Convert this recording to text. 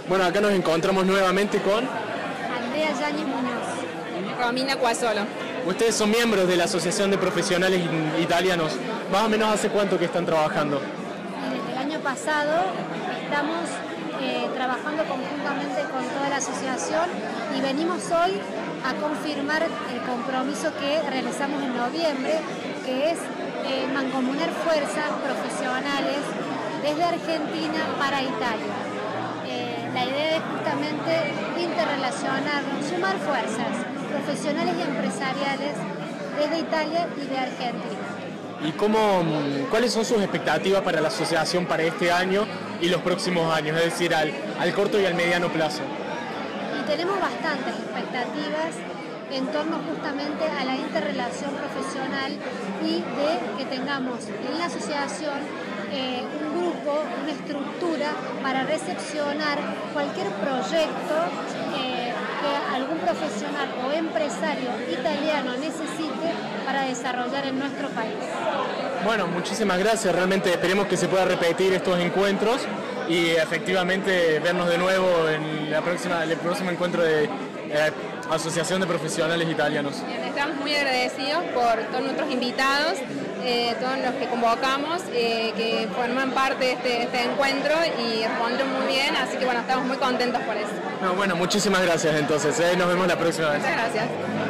Bueno, acá nos encontramos nuevamente con Andrea Yáñez Muñoz. Romina Cuasolo. Ustedes son miembros de la Asociación de Profesionales Italianos. Más o menos hace cuánto que están trabajando. Desde el año pasado estamos trabajando conjuntamente con toda la asociación y venimos hoy a confirmar el compromiso que realizamos en noviembre, que es mancomunar fuerzas profesionales desde Argentina para Italia. La idea es justamente interrelacionarnos, sumar fuerzas profesionales y empresariales desde Italia y de Argentina. ¿Y cuáles son sus expectativas para la asociación para este año y los próximos años, es decir, al corto y al mediano plazo? Y tenemos bastantes expectativas en torno justamente a la interrelación profesional y de que tengamos en la asociación un grupo, una estructura para recepcionar cualquier proyecto que algún profesional o empresario italiano necesite para desarrollar en nuestro país. Bueno, muchísimas gracias. Realmente esperemos que se pueda repetir estos encuentros y efectivamente vernos de nuevo en el próximo encuentro de Asociación de Profesionales Italianos. Bien, estamos muy agradecidos por todos nuestros invitados, todos los que convocamos, que forman parte de este encuentro y respondieron muy bien, así que bueno, estamos muy contentos por eso. No, bueno, muchísimas gracias entonces. Nos vemos la próxima vez. Muchas gracias.